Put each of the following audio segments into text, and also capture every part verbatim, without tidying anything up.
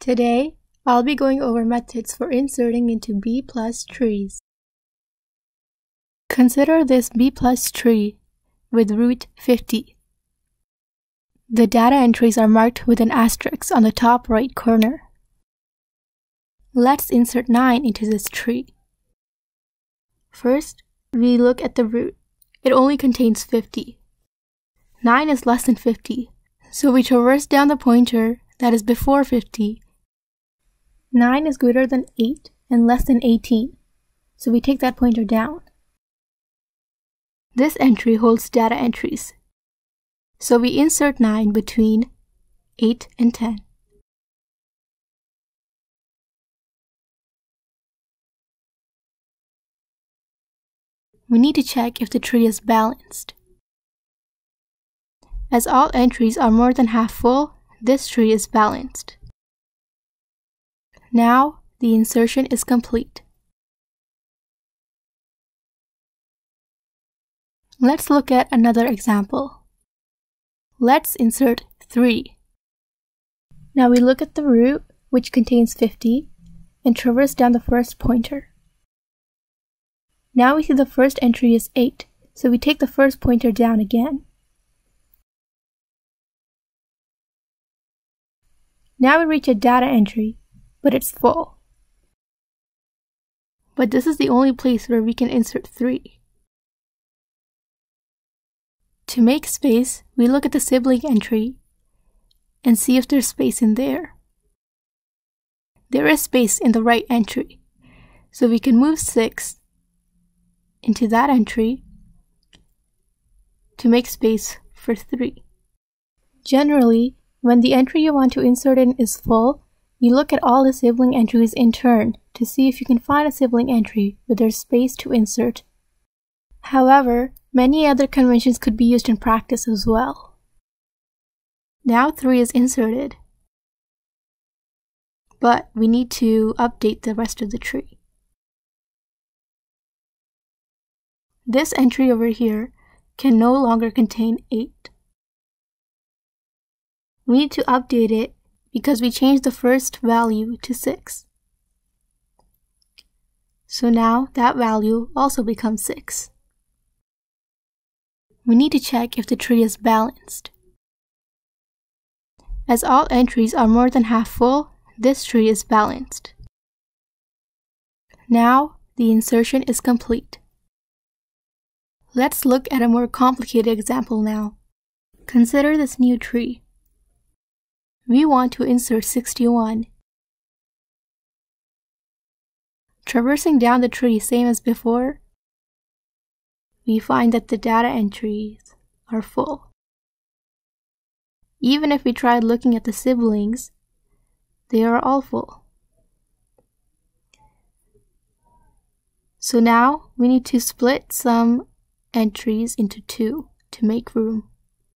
Today, I'll be going over methods for inserting into B plus trees. Consider this B plus tree with root fifty. The data entries are marked with an asterisk on the top right corner. Let's insert nine into this tree. First, we look at the root. It only contains fifty. nine is less than fifty, so we traverse down the pointer that is before fifty. nine is greater than eight and less than eighteen, so we take that pointer down. This entry holds data entries, so we insert nine between eight and ten. We need to check if the tree is balanced. As all entries are more than half full, this tree is balanced. Now, the insertion is complete. Let's look at another example. Let's insert three. Now we look at the root, which contains fifty, and traverse down the first pointer. Now we see the first entry is eight, so we take the first pointer down again. Now we reach a data entry, but it's full. But this is the only place where we can insert three. To make space, we look at the sibling entry and see if there's space in there. There is space in the right entry, so we can move six into that entry to make space for three. Generally, when the entry you want to insert in is full, you look at all the sibling entries in turn to see if you can find a sibling entry where there's space to insert. However, many other conventions could be used in practice as well. Now three is inserted, but we need to update the rest of the tree. This entry over here can no longer contain eight. We need to update it because we changed the first value to six. So now that value also becomes six. We need to check if the tree is balanced. As all entries are more than half full, this tree is balanced. Now the insertion is complete. Let's look at a more complicated example now. Consider this new tree. We want to insert sixty-one. Traversing down the tree same as before, we find that the data entries are full. Even if we tried looking at the siblings, they are all full. So now we need to split some entries into two to make room.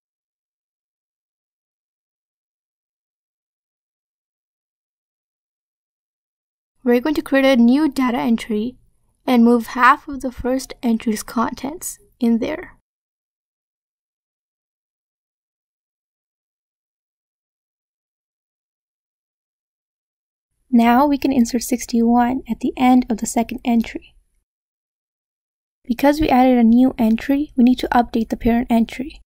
We're going to create a new data entry and move half of the first entry's contents in there. Now we can insert sixty-one at the end of the second entry. Because we added a new entry, we need to update the parent entry.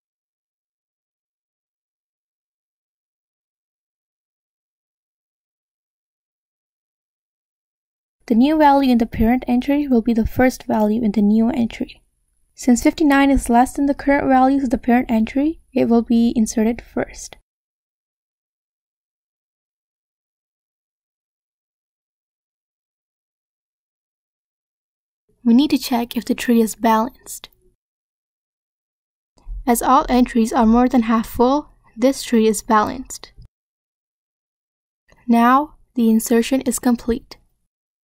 The new value in the parent entry will be the first value in the new entry. Since fifty-nine is less than the current values of the parent entry, it will be inserted first. We need to check if the tree is balanced. As all entries are more than half full, this tree is balanced. Now, the insertion is complete.